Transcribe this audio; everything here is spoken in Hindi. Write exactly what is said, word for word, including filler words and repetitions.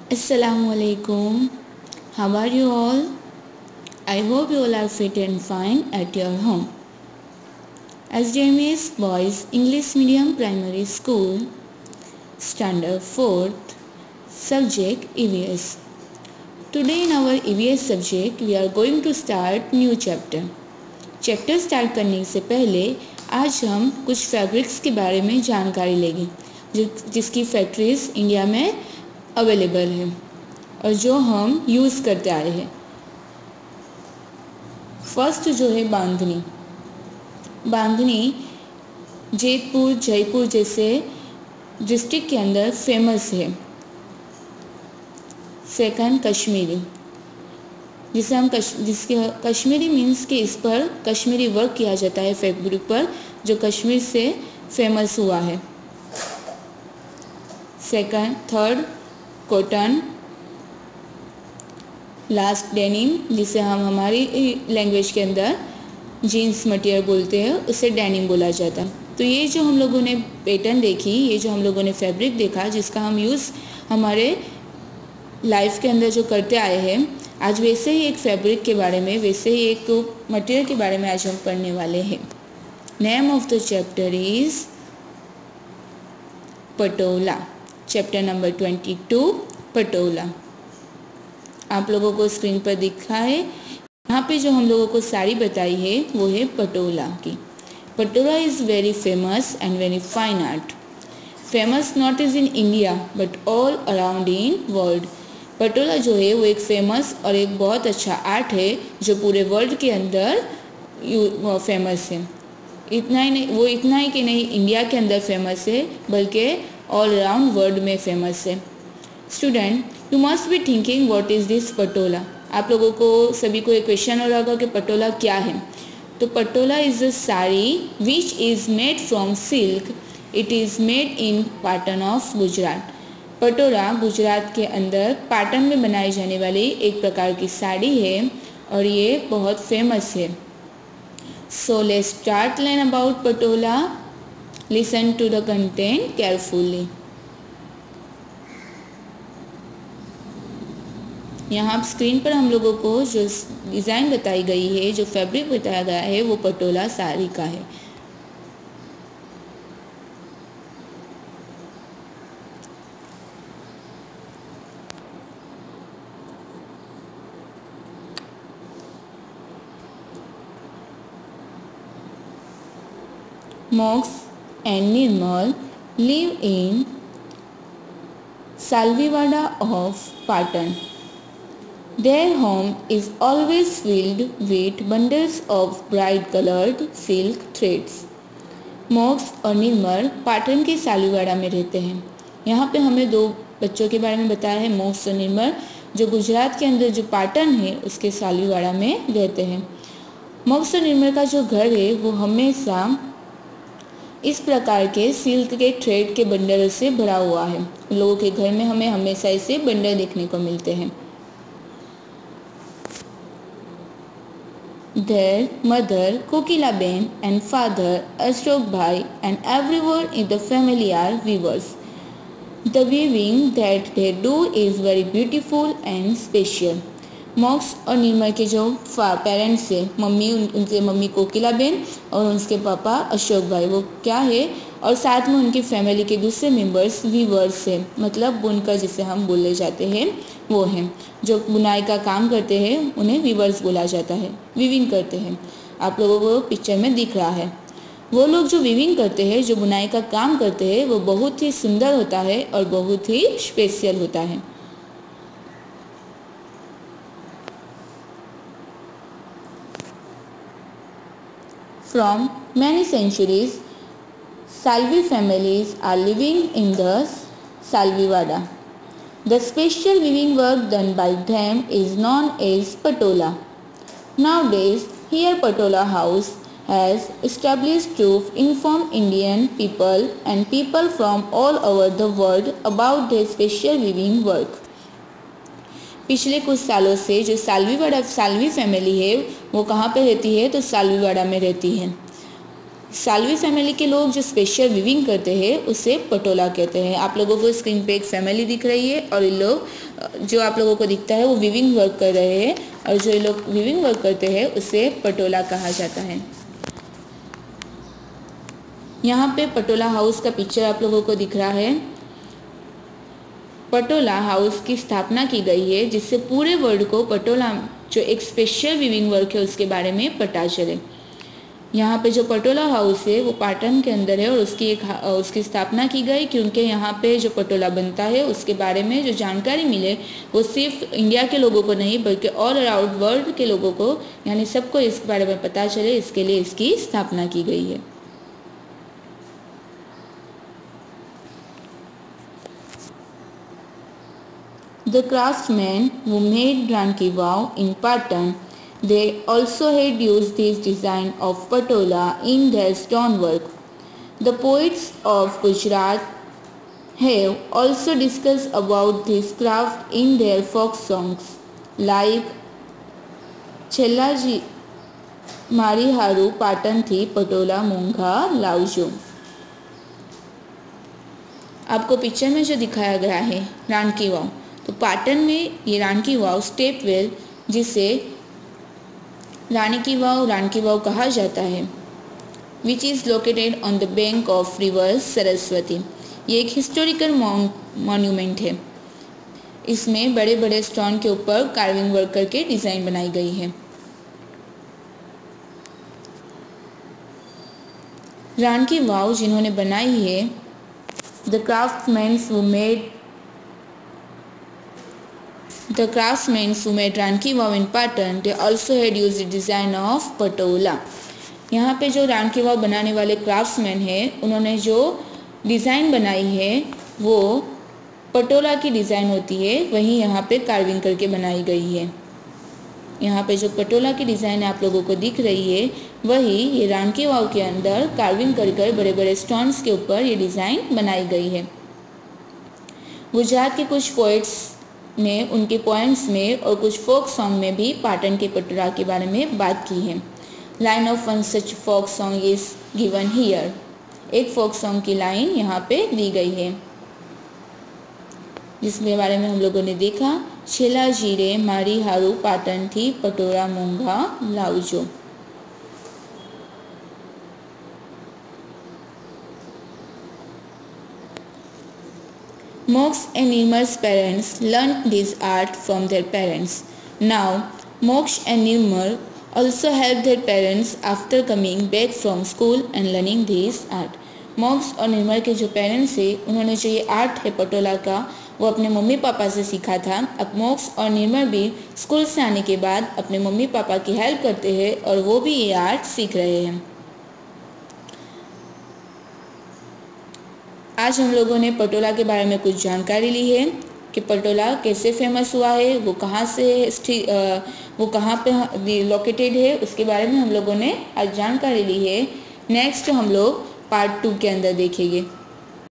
Assalamualaikum. How are you all? I hope you all are fit and fine at your home. S D M S Boys English Medium Primary School, Standard fourth, Subject E V S. Today in our E V S subject we are going to start new chapter. Chapter start करने से पहले आज हम कुछ फैब्रिक्स के बारे में जानकारी लेंगे जो जिसकी फैक्ट्रीज इंडिया में अवेलेबल है और जो हम यूज़ करते आए हैं। फर्स्ट जो है बांधनी। बांधनी जयपुर जयपुर जैसे डिस्ट्रिक्ट के अंदर फेमस है। सेकंड कश्मीरी, जिसे हम कश जिसके कश्मीरी मीन्स कि इस पर कश्मीरी वर्क किया जाता है फैब्रिक पर, जो कश्मीर से फेमस हुआ है। Second third cotton. Last denim, जिसे हम हमारी लैंग्वेज के अंदर जीन्स मटेरियल बोलते हैं, उसे डेनिम बोला जाता है। तो ये जो हम लोगों ने पैटर्न देखी, ये जो हम लोगों ने फैब्रिक देखा जिसका हम यूज़ हमारे लाइफ के अंदर जो करते आए हैं, आज वैसे ही एक फैब्रिक के बारे में, वैसे ही एक मटेरियल के बारे में आज हम पढ़ने वाले हैं। Name of the chapter is Patola. Chapter number twenty two, Patola. आप लोगों को स्क्रीन पर दिखा है। यहाँ पे जो हम लोगों को साड़ी बताई है वो है पटोला की। Patola is very famous and very fine art. Famous not is in India but all around in world. Patola जो है वो एक फेमस और एक बहुत अच्छा आर्ट है जो पूरे वर्ल्ड के अंदर फेमस है। इतना ही नहीं, वो इतना ही कि नहीं इंडिया के अंदर फेमस है बल्कि ऑल अराउंड वर्ल्ड में फेमस है। Student, you must be thinking what is this Patola. आप लोगों को सभी को एक क्वेश्चन हो रहा होगा कि पटोला क्या है। तो Patola is a sari which is made from silk. It is made in Patan of Gujarat. Patola Gujarat के अंदर पाटन में बनाई जाने वाली एक प्रकार की साड़ी है और ये बहुत फेमस है। So let's start learn about Patola. Listen to the content carefully. यहाँ स्क्रीन पर हम लोगों को जो डिज़ाइन बताई गई है, जो फैब्रिक बताया गया है, वो पटोला साड़ी का है। Mox and Nirmal live in Salvivada of Patan. Their home is always filled with bundles of bright colored silk threads. मोक्स और निर्मल पाटन के सालवीवाड़ा में रहते हैं। यहाँ पे हमें दो बच्चों के बारे में बताया है, मोक्स और निर्मल, जो गुजरात के अंदर जो पाटन है उसके सालवीवाड़ा में रहते हैं। मोक्स और निर्मल का जो घर है वो हमेशा इस प्रकार के सिल्क के थ्रेड के बंडल से भरा हुआ है। लोगों के घर में हमें हमेशा ऐसे बंडल देखने को मिलते हैं। Their mother Kokilabhen and father Ashok Bhai and everyone in the family are weavers. The weaving that they do is very beautiful and special. मॉक्स और निर्मल के जो पेरेंट्स है, मम्मी उन, उनके मम्मी कोकिलाबेन और उनके पापा अशोक भाई, वो क्या है, और साथ में उनकी फैमिली के दूसरे मेंबर्स वीवर्स है, मतलब बुनकर जिसे हम बोले जाते हैं वो हैं। जो बुनाई का काम करते हैं उन्हें वीवर्स बोला जाता है, वीविंग करते हैं। आप लोगों को पिक्चर में दिख रहा है। वो लोग जो वीविंग करते हैं, जो बुनाई का काम करते हैं, वो बहुत ही सुंदर होता है और बहुत ही स्पेशल होता है। From many centuries, Salvi families are living in the Salvivada. The special weaving work done by them is known as patola. Nowadays, here Patola House has established to inform Indian people and people from all over the world about their special weaving work. पिछले कुछ सालों से जो सालवीवाड़ा सालवी फैमिली है वो कहाँ पे रहती है, तो सालवीवाड़ा में रहती है। साल्वी फैमिली के लोग जो स्पेशल वीविंग करते हैं उसे पटोला कहते हैं। आप लोगों को स्क्रीन पे एक फैमिली दिख रही है और ये लोग जो आप लोगों को दिखता है वो वीविंग वर्क कर रहे हैं और जो ये लोग वीविंग वर्क करते हैं उसे पटोला कहा जाता है। यहाँ पे पटोला हाउस का पिक्चर आप लोगों को दिख रहा है। पटोला हाउस की स्थापना की गई है जिससे पूरे वर्ल्ड को पटोला जो एक स्पेशल वीविंग वर्क है उसके बारे में पता चले। यहाँ पे जो पटोला हाउस है वो पाटन के अंदर है और उसकी एक उसकी स्थापना की गई क्योंकि यहाँ पे जो पटोला बनता है उसके बारे में जो जानकारी मिले वो सिर्फ इंडिया के लोगों को नहीं बल्कि ऑल अराउंड वर्ल्ड के लोगों को यानी सबको इसके बारे में पता चले, इसके लिए इसकी स्थापना की गई है। The craftsmen who made Ranki Vav in Patan, they also had used this design of patola in their stonework. The poets of Gujarat have also discussed about this craft in their folk songs, like Chellaji Mari Haru Patan thi patola मूंगा लाउजो। आपको पिक्चर में जो दिखाया गया है रानकी वाव, तो पाटन में ये रानी की वाव स्टेप वेल जिसे रानी की वाव रानी की वाव कहा जाता है, which is located on the bank of river Saraswati. ये एक हिस्टोरिकल मॉन्यूमेंट है। इसमें बड़े बड़े स्टोन के ऊपर कार्विंग वर्क करके डिज़ाइन बनाई गई है। रानी की वाव जिन्होंने बनाई है, the craftsman who made The craftsmen who made Ranki Vav in Patan, they also had used the design of patola. यहाँ पे जो रानकी वाव बनाने वाले क्राफ्ट्समैन हैं उन्होंने जो डिज़ाइन बनाई है वो पटोला की डिज़ाइन होती है, वही यहाँ पे कार्विंग करके बनाई गई है। यहाँ पे जो पटोला की डिज़ाइन आप लोगों को दिख रही है वही ये रानकी वाव के अंदर कार्विंग कर कर बड़े बड़े स्टोन्स के ऊपर ये डिज़ाइन बनाई गई है। गुजरात के कुछ पोइट्स ने उनके पोएम्स में और कुछ फोक सॉन्ग में भी पाटन के पटोला के बारे में बात की है। Line of one such folk song is given here. एक फोक सॉन्ग की लाइन यहाँ पे दी गई है जिसके बारे में हम लोगों ने देखा, छेला जीरे मारी हारू पाटन थी पटोला मूंगा लाउजो। Moksha and Nirmal's parents learned this art from their parents. Now, Moksha and Nirmal also helped their parents after coming back from school and learning this art. मोक्ष और निर्मल के जो पेरेंट्स है उन्होंने जो ये आर्ट है पटोला का वो अपने मम्मी पापा से सीखा था। अब मोक्ष और निर्मल भी स्कूल से आने के बाद अपने मम्मी पापा की हेल्प करते हैं और वो भी ये आर्ट सीख रहे हैं। आज हम लोगों ने पटोला के बारे में कुछ जानकारी ली है कि पटोला कैसे फेमस हुआ है, वो कहाँ से वो कहाँ पे लोकेटेड है, उसके बारे में हम लोगों ने आज जानकारी ली है। नेक्स्ट हम लोग पार्ट टू के अंदर देखेंगे।